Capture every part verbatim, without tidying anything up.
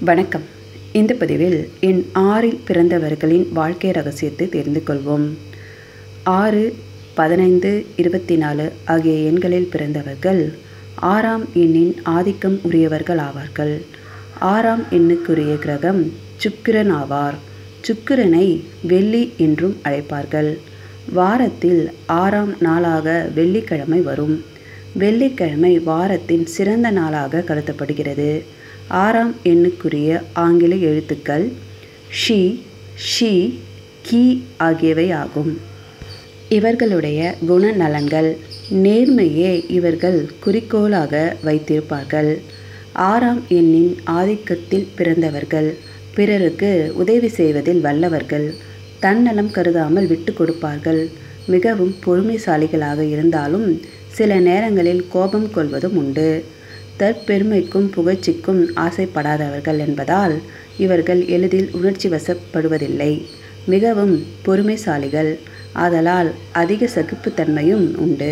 வணக்கம். இந்த பதிவில் எண் ஆறில் பிறந்தவர்களின் வாழ்க்கை ரகசியத்தை தெரிந்து கொள்வோம். ஆறு, பதினைந்து, இருபத்தி நாலு ஆகிய எண்களில் பிறந்தவர்கள் ஆறாம் எண்ணின் ஆதிக்கம் உரியவர்கள் ஆவார்கள். ஆறாம் எண்ணுக்குரிய கிரகம் சுக்கிரன் ஆவார். சுக்கிரனை வெள்ளி என்றும் அழைப்பார்கள். வாரத்தில் ஆறாம் நாளாக வெள்ளிக்கிழமை வரும். வெள்ளிக்கிழமை வாரத்தின் சிறந்த நாளாக கருதப்படுகிறது. ஆறாம் எண்ணுக்குரிய ஆங்கில எழுத்துக்கள் ஷி, ஷி, கி ஆகியவை ஆகும். இவர்களுடைய குணநலன்கள்: நேர்மையே இவர்கள் குறிக்கோளாக வைத்திருப்பார்கள். ஆறாம் எண்ணின் ஆதிக்கத்தில் பிறந்தவர்கள் பிறருக்கு உதவி செய்வதில் வல்லவர்கள். தன்னலம் கருதாமல் விட்டு கொடுப்பார்கள். மிகவும் பொறுமைசாலிகளாக இருந்தாலும் சில நேரங்களில் கோபம் கொள்வதும் உண்டு. தற்பெருமைக்கும் புகழ்ச்சிக்கும் ஆசைப்படாதவர்கள் என்பதால் இவர்கள் எளிதில் உணர்ச்சி வசப்படுவதில்லை. மிகவும் பொறுமைசாலிகள். ஆதலால் அதிக சகிப்புத்தன்மையும் உண்டு.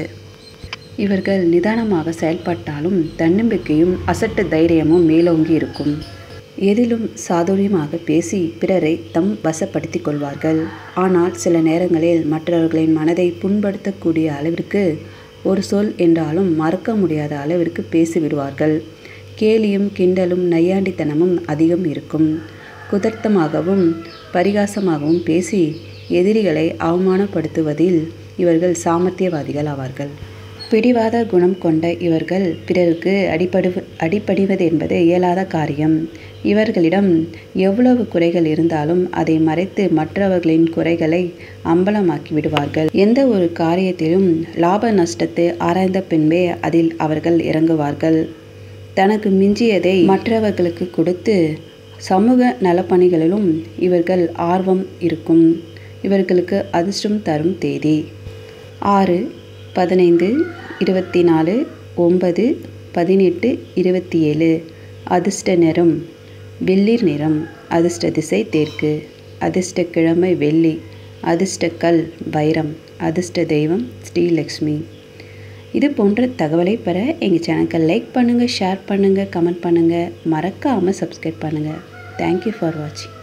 இவர்கள் நிதானமாக செயல்பட்டாலும் தன்னம்பிக்கையும் அசட்டு தைரியமும் மேலோங்கி இருக்கும். எதிலும் சாதுரியமாக பேசி பிறரை தம் வசப்படுத்திக் கொள்வார்கள். ஆனால் சில நேரங்களில் மற்றவர்களின் மனதை புண்படுத்தக்கூடிய அளவிற்கு ஒரு சொல் என்றாலும் மறக்க முடியாத அளவிற்கு பேசிவிடுவார்கள். கேலியும் கிண்டலும் நையாண்டித்தனமும் அதிகம் இருக்கும். குதர்த்தமாகவும் பரிகாசமாகவும் பேசி எதிரிகளை அவமானப்படுத்துவதில் இவர்கள் சாமர்த்தியவாதிகள் ஆவார்கள். பிடிவாத குணம் கொண்ட இவர்கள் பிறருக்கு அடிபடு அடிபடிவது என்பது இயலாத காரியம். இவர்களிடம் எவ்வளவு குறைகள் இருந்தாலும் அதை மறைத்து மற்றவர்களின் குறைகளை அம்பலமாக்கி விடுவார்கள். எந்த ஒரு காரியத்திலும் லாப நஷ்டத்தை ஆராய்ந்த பின்பே அதில் அவர்கள் இறங்குவார்கள். தனக்கு மிஞ்சியதை மற்றவர்களுக்கு கொடுத்து சமூக நலப்பணிகளிலும் இவர்கள் ஆர்வம் இருக்கும். இவர்களுக்கு அதிர்ஷ்டம் தரும் தேதி ஆறு, பதினைந்து, இருபத்தி நாலு, ஒன்பது, பதினெட்டு, இருபத்தி ஏழு. அதிர்ஷ்ட நிறம் வெள்ளீர் நிறம். அதிர்ஷ்ட திசை தெற்கு. அதிர்ஷ்ட கிழமை வெள்ளி. அதிர்ஷ்ட கல் வைரம். அதிர்ஷ்ட தெய்வம் ஸ்ரீலக்ஷ்மி. இது போன்ற தகவலை பெற எங்கள் சேனலுக்கு லைக் பண்ணுங்கள், ஷேர் பண்ணுங்கள், கமெண்ட் பண்ணுங்கள். மறக்காமல் சப்ஸ்கிரைப் பண்ணுங்கள். தேங்க்யூ ஃபார் வாட்சிங்.